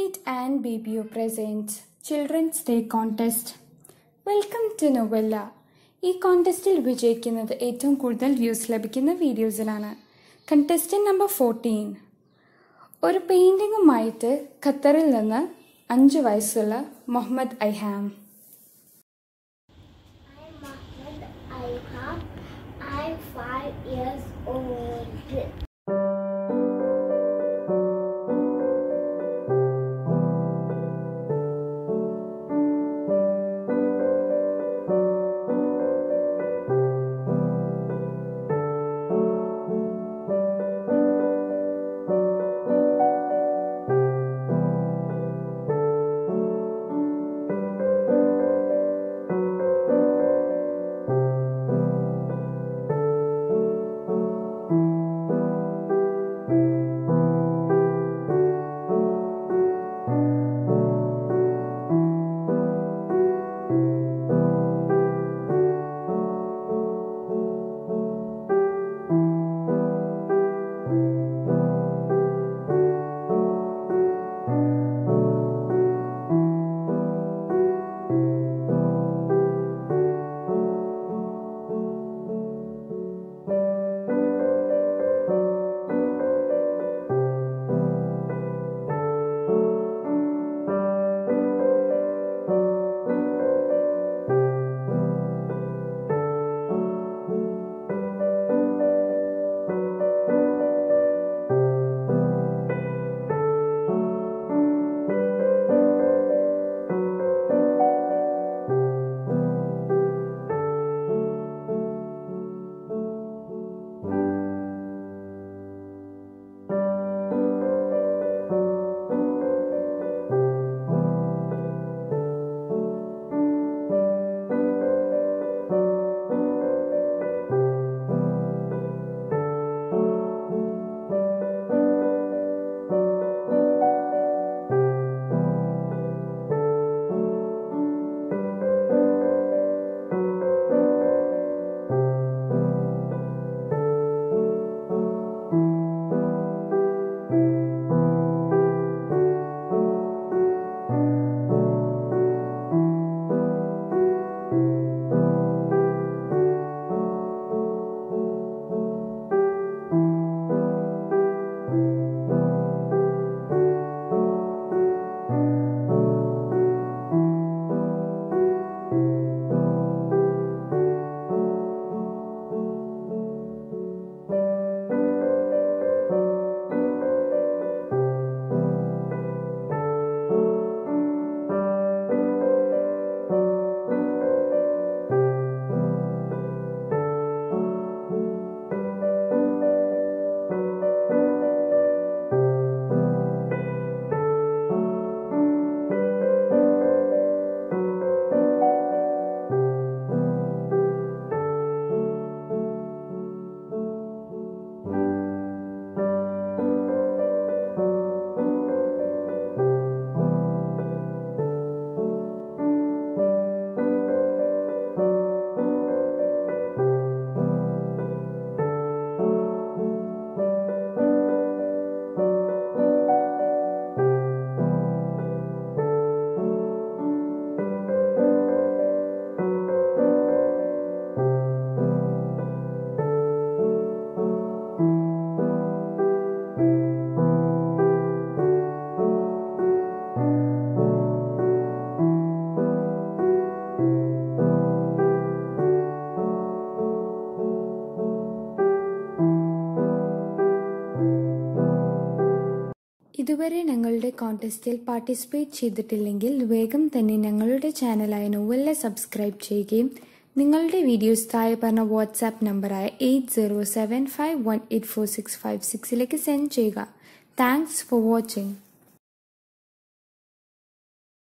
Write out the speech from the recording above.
Classmate and Baby presents Children's Day Contest. Welcome to Novella. ഈ കോൺടെസ്റ്റിൽ വിജയിക്കുന്നത് ഏറ്റവും കൂടുതൽ വ്യൂസ് ലഭിക്കുന്ന വീഡിയോസിലാണ്. Contestant number 14. ഒരു പെയിന്റിങ്ങുമായിട്ട് ഖത്തറിൽ നിന്ന് 5 വയസ്സുള്ള Muhammad ഐഹാം. I'm Mohammed Ayham. I'm 5 years old. ഇതുവരെ ഞങ്ങളുടെ കോൺടെസ്റ്റിൽ പാർട്ടിസിപ്പേറ്റ് ചെയ്തിട്ടില്ലെങ്കിൽ വേഗം തന്നെ ഞങ്ങളുടെ ചാനലായ നോവല്ല സബ്സ്ക്രൈബ് ചെയ്യുകയും നിങ്ങളുടെ വീഡിയോസ് താഴെ പറഞ്ഞ വാട്സാപ്പ് നമ്പറായ 8075184656 സെൻഡ് ചെയ്യുക. Thanks for watching.